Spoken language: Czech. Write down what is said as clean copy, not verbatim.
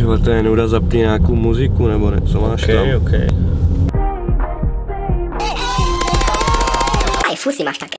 Tyhle, to je nuda, zapni nějakou muziku nebo něco máš tam. Okay. Aj fusy máš také.